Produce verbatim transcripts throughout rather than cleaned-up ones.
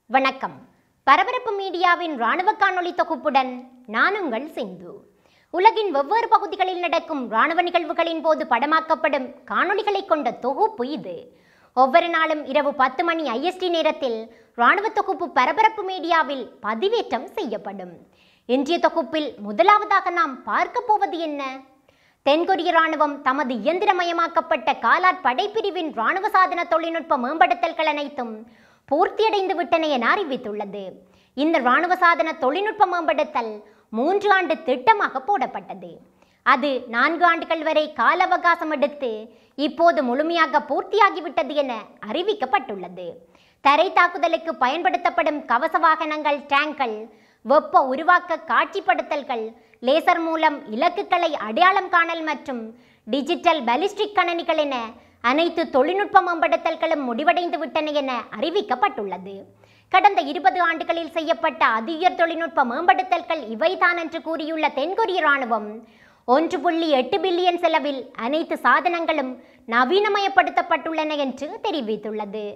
வணக்கம். பரபரப்பு மீடியாவின் ராணுவ காணொளி தொகுப்புடன் நான் உங்கள் சிந்து. உலகின் வெவ்வேறு பகுதிகளில் நடக்கும் ராணுவ நிகழ்வுகளின் போது படமாக்கப்படும் காணொளிகளை கொண்ட தொகுப்பு இது. ஒவ்வொரு நாளும் இரவு பத்து மணி ஐ எஸ் டி நேரத்தில் ராணுவ தொகுப்பு பரபரப்பு மீடியாவில் பதிவேற்றம் செய்யப்படும். இன்றைய தொகுப்பில் முதலாவதாக நாம் பார்க்க போவது என்ன? தென்கொரிய ராணுவம் தமது இயந்திரமயமாக்கப்பட்ட காலாட் படைப்பிரிவின் ராணுவ சாதன தொழில்நுட்ப மேம்படுத்தல்கள் அனைத்தும் பூர்த்தியடைந்து விட்டன என அறிவித்துள்ளது. இந்த ராணுவ சாதன தொழில்நுட்ப மேம்படுத்தல் மூன்று ஆண்டு திட்டமாக போடப்பட்டது. அது நான்கு ஆண்டுகள் வரை கால அவகாசம் எடுத்து இப்போது முழுமையாக பூர்த்தியாகிவிட்டது என அறிவிக்கப்பட்டுள்ளது. தரை தாக்குதலுக்கு பயன்படுத்தப்படும் கவச வாகனங்கள், டேங்கள், வெப்ப உருவாக்க காட்சிப்படுத்தல்கள், லேசர் மூலம் இலக்குகளை அடையாளம் காணல் மற்றும் டிஜிட்டல் பாலிஸ்டிக் கணனிகள் என அனைத்து தொழில்நுட்ப மேம்படுத்தல்களும் முடிவடைந்து விட்டன என அறிவிக்கப்பட்டுள்ளது. கடந்த இருபது ஆண்டுகளில் செய்யப்பட்ட அதிஉயர் தொழில்நுட்ப மேம்படுத்தல்கள் இவைதான் என்று கூறியுள்ள தென்கொரிய ராணுவம் ஒன்று புள்ளி எட்டு பில்லியன் செலவில் அனைத்து சாதனங்களும் நவீனமயப்படுத்தப்பட்டுள்ளன என்று தெரிவித்துள்ளது.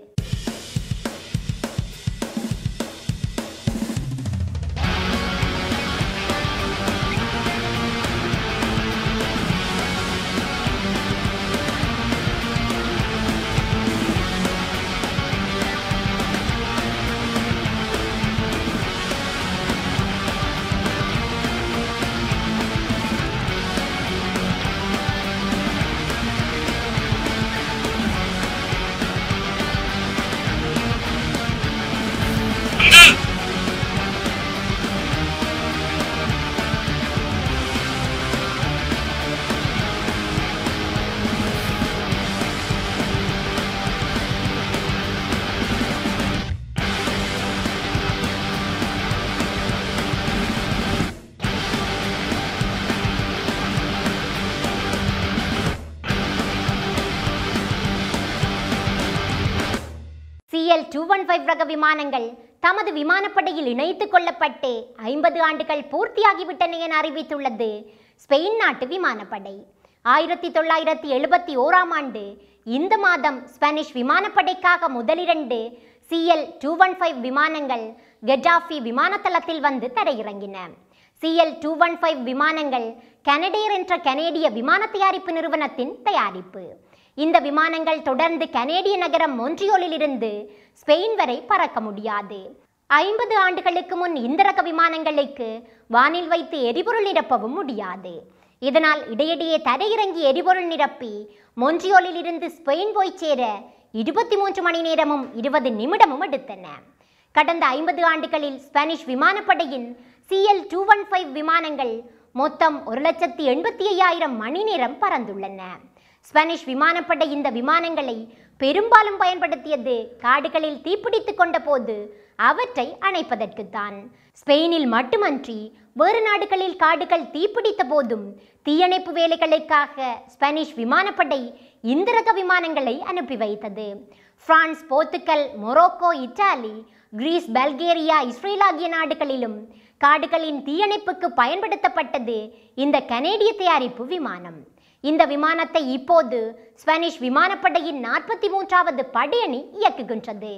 C L two one five ரக விமானங்கள் தமது விமானப்படையில் இணைத்துக் கொள்ளப்பட்டு ஐம்பது ஆண்டுகள் பூர்த்தியாகிவிட்டன என அறிவித்துள்ளது ஸ்பெயின் நாட்டு விமானப்படை. ஆயிரத்தி தொள்ளாயிரத்தி எழுபத்தி ஓராம் ஆண்டு இந்த மாதம் ஸ்பானிஷ் விமானப்படைக்காக முதலிரண்டு C L two one five விமானங்கள் கெட்டாஃபி விமானத்தளத்தில் வந்து தரையிறங்கின. C L two one five விமானங்கள் கனடேர் என்ற கனேடிய விமான தயாரிப்பு நிறுவனத்தின் தயாரிப்பு. இந்த விமானங்கள் தொடர்ந்து கனேடிய நகரம் மொன்ட்ரியோலில் இருந்து ஸ்பெயின் வரை பறக்க முடியாது. ஐம்பது ஆண்டுகளுக்கு முன் இந்த ரக விமானங்களுக்கு வானில் வைத்து எரிபொருள் நிரப்பவும் முடியாது. இதனால் இடையிடையே தரையிறங்கி எரிபொருள் நிரப்பி மொன்ட்ரியோலில் இருந்து ஸ்பெயின் போய் சேர இருபத்தி மூன்று மணி நேரமும் இருபது நிமிடமும் எடுத்தன. கடந்த ஐம்பது ஆண்டுகளில் ஸ்பானிஷ் விமானப்படையின் C L two one five விமானங்கள் மொத்தம் ஒரு லட்சத்தி எண்பத்தி ஐயாயிரம் மணி நேரம் பறந்துள்ளன. ஸ்பானிஷ் விமானப்படை இந்த விமானங்களை பெரும்பாலும் பயன்படுத்தியது காடுகளில் தீப்பிடித்து கொண்ட போது அவற்றை அணைப்பதற்குத்தான். ஸ்பெயினில் மட்டுமன்றி வேறு நாடுகளில் காடுகள் தீப்பிடித்த போதும் தீயணைப்பு வேலைகளுக்காக ஸ்பானிஷ் விமானப்படை இந்த ரக விமானங்களை அனுப்பி வைத்தது. France, Portugal, Morocco, Italy, Greece, Bulgaria, Israel ஆகிய நாடுகளிலும் காடுகளின் தீயணைப்புக்கு பயன்படுத்தப்பட்டது இந்த கனேடிய தயாரிப்பு விமானம். இந்த விமானத்தை இப்போது ஸ்பானிஷ் விமானப்படையின் நாற்பத்தி மூன்றாவது படையணி இயக்குகின்றது.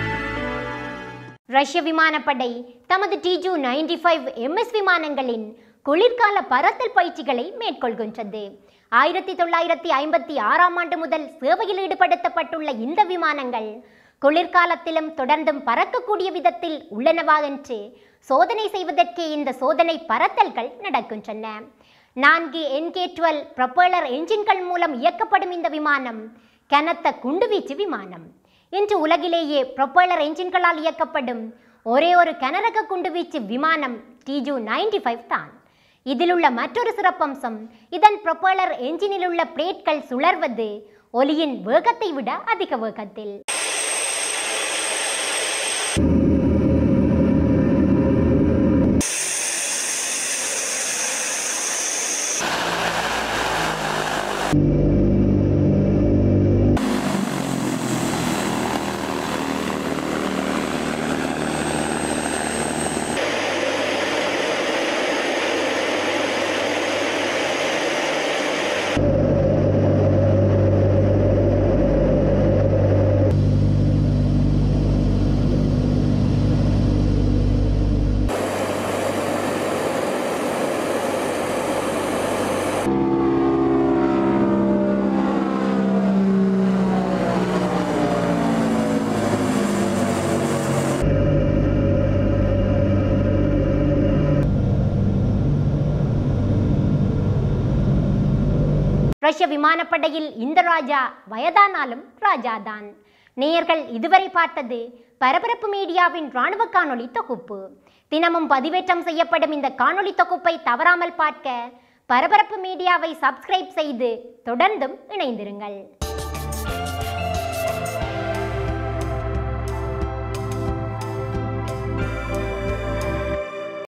ரஷ்ய விமானப்படை தமது டி ஜூ நைன்டி ஃபைவ் எம் எஸ் விமானங்களின் குளிர்கால பறத்தல் பயிற்சிகளை மேற்கொள்கின்றது. ஆயிரத்தி தொள்ளாயிரத்தி ஐம்பத்தி ஆறாம் ஆண்டு முதல் சேவையில் ஈடுபடுத்தப்பட்டுள்ள இந்த விமானங்கள் குளிர்காலத்திலும் தொடர்ந்தும் பறக்கக்கூடிய விதத்தில் உள்ளனவா என்று சோதனை செய்வதற்கே இந்த சோதனை பறத்தல்கள் நடக்கின்றன. நான்கு என் கே டுவெல் ப்ரொப்பல்லர் என்ஜின்கள் மூலம் இயக்கப்படும் இந்த விமானம் கனத்த குண்டுவீச்சு விமானம். இன்று உலகிலேயே ப்ரொப்பல்லர் என்ஜின்களால் இயக்கப்படும் ஒரே ஒரு கனரக குண்டுவீச்சு விமானம் டி ஜூ நைன்டி ஃபைவ் தான். இதில் உள்ள மற்றொரு சிறப்பம்சம், இதன் ப்ரொப்பல்லர் என்ஜினில் உள்ள பிளேட்கள் சுழர்வது ஒலியின் வேகத்தை விட அதிக வேகத்தில். ரஷ்ய விமானப்படையில் இந்த ராஜா வயதானாலும் ராஜாதான். நேயர்கள் இதுவரை பார்த்தது பரபரப்பு மீடியாவின் இராணுவ காணொளி தொகுப்பு. தினமும் பதிவேற்றம் செய்யப்படும் இந்த காணொளி தொகுப்பை தவறாமல் பார்க்க பரபரப்பு மீடியாவை சப்ஸ்கிரைப் செய்து தொடர்ந்தும் இணைந்திருங்கள்.